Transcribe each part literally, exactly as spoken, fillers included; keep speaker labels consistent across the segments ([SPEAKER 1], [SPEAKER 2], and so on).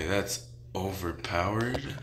[SPEAKER 1] Wait, that's overpowered?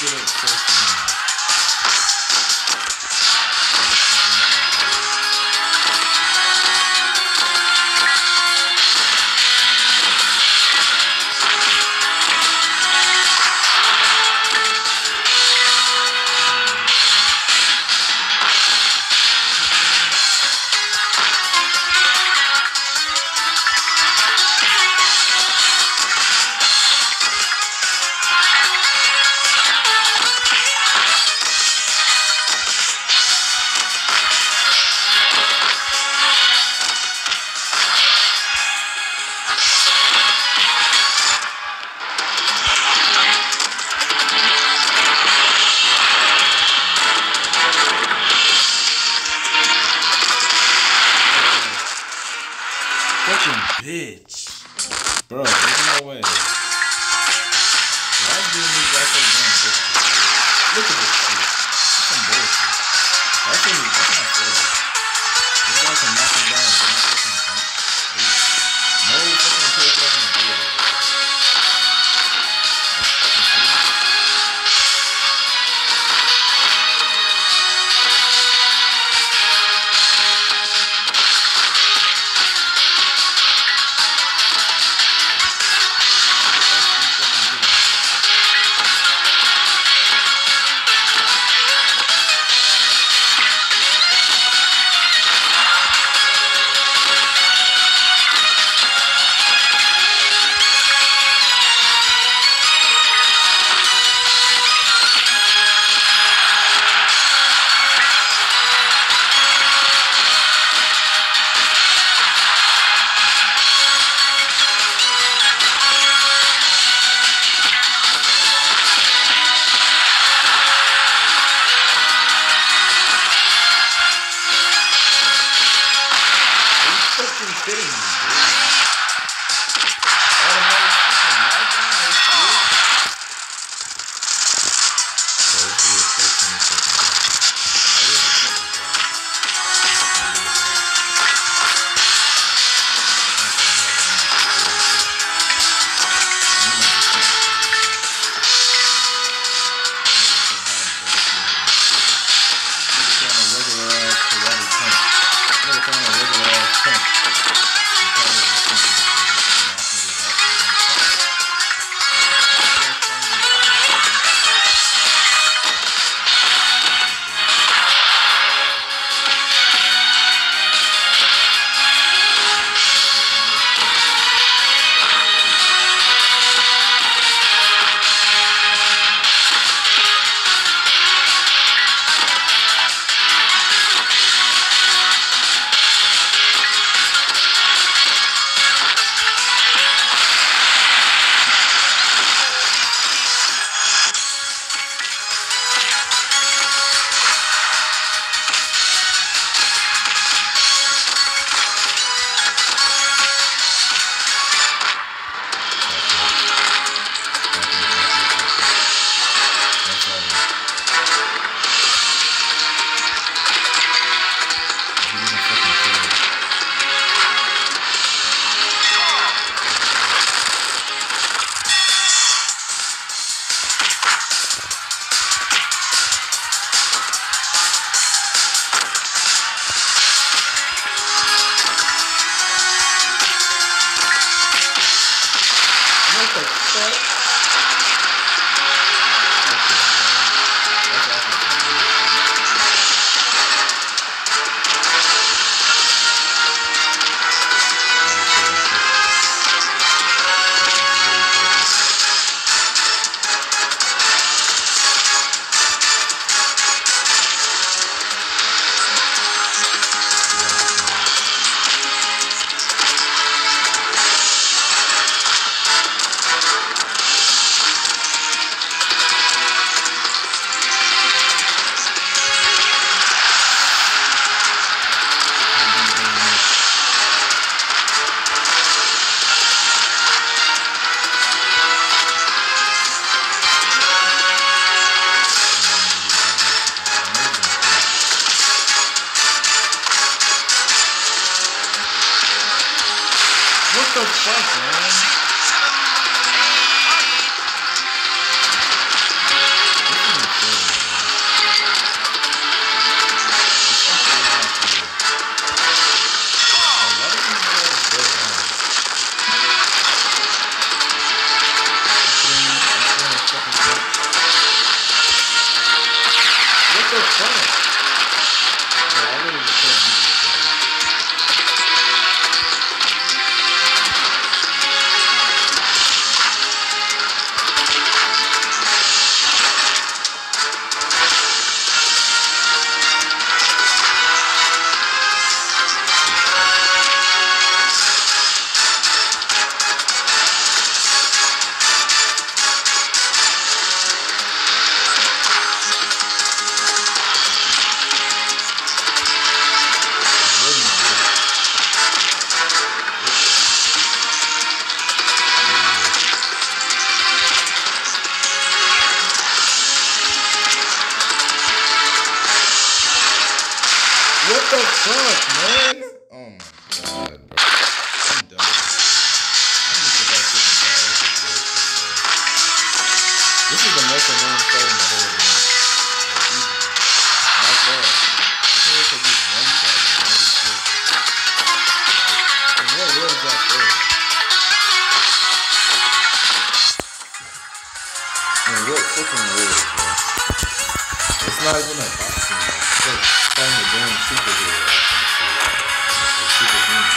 [SPEAKER 2] get it close to him. Fucking bitch. Bro, there's no way. Why do you guys so damn risky? Look at this shit. That's some bullshit. That's, really, that's not fair. This guy can knock him down with one fucking punch. No fucking takedown in the video. Kidding me, dude. Automatic freaking knockdown, no shit. Bro, this is a thirteen second round. I really keep this guy. Nigga throwing a regular ass karate punch. Nigga throwing a regular ass punch. What the fuck? What the fuck, man? This the fuck, man? Oh my god, bro. I'm done. I'm just about sick and tired of this bullshit, bro. This is the most annoying fight in the whole game. Like, easily. By far. This only took me one shot, man. Nobody feels it. Like, in what world is that fair? I mean, what fucking world, bro? It's not even a boxing match. It's like fighting a damn superhero or some shit. Like superhuman.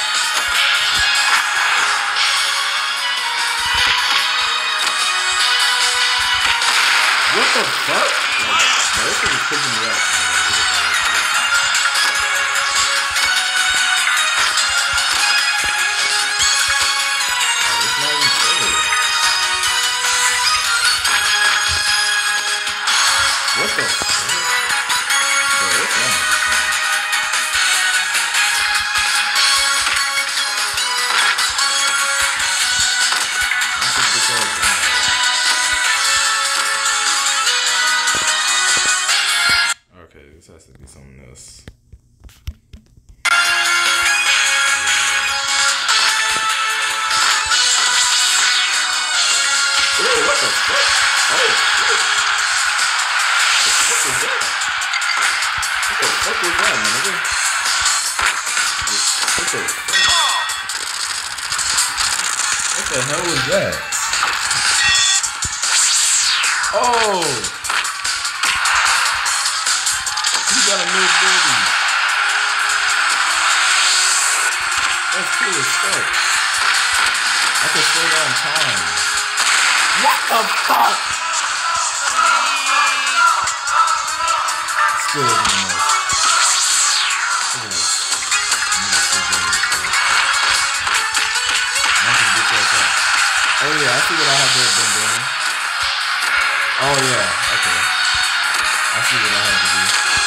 [SPEAKER 2] What the fuck? Like, bro, this shit is pissing me off, man. Like, it's not even fair. What the fuck? Bro, what's wrong with this man? Knock this bitch ass down. Okay, this has to be something else. Ew, what the fuck? Oh, shit. What was that? What the fuck was that, man? Nigga? What the fuck? What the hell was that? Oh! He got a new ability. That's cool as fuck. I can slow down time. What the fuck? Still isn't enough. Look at this. I need to still get this, bro. Knock this bitch ass out. Oh yeah, I see what I have been doing. Oh yeah, okay. I see what I had to do.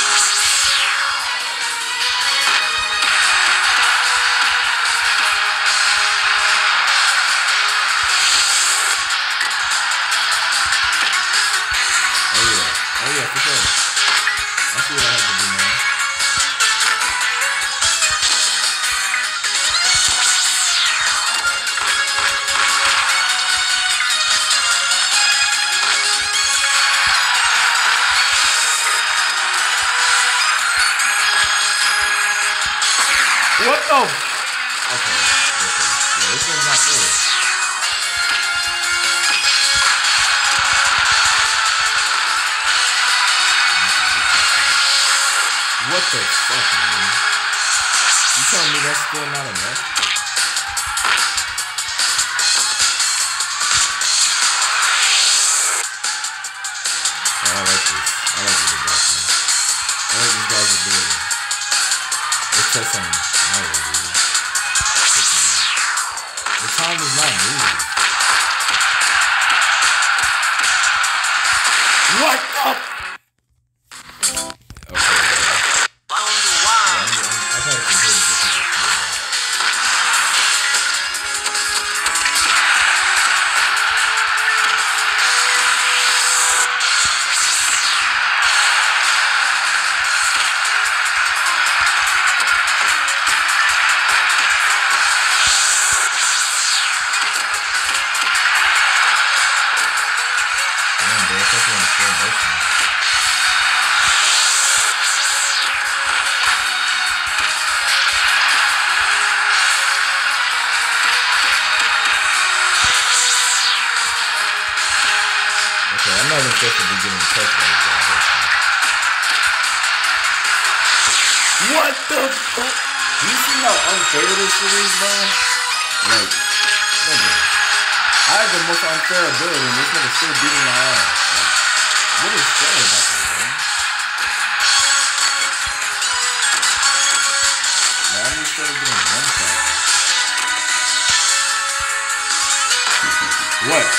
[SPEAKER 2] Oh yeah, oh yeah, for sure. I see what I have to do, man. What the? Okay, listen. Yeah, this one's not fair. What the fuck, man? You telling me that's still not enough? Oh, I like this. I like what they got here. I like this guy's ability. Let's test something. No, dude. The time is not moving. What the? I'm not even supposed to be getting touched by this guy. What the fuck? Do you see how unfair this shit is, bro? Like, nigga, I have the most unfair ability and this nigga still beating my ass. Like, what is fair about this, man? Man, I'm just started getting one shot. What?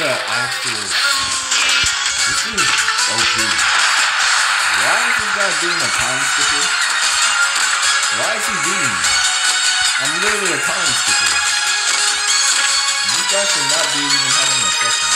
[SPEAKER 1] the actual.
[SPEAKER 2] This is O P. Why is this guy doing a time skipper? Why is he beating me? I'm literally a time skipper. This guy should not be even having a second.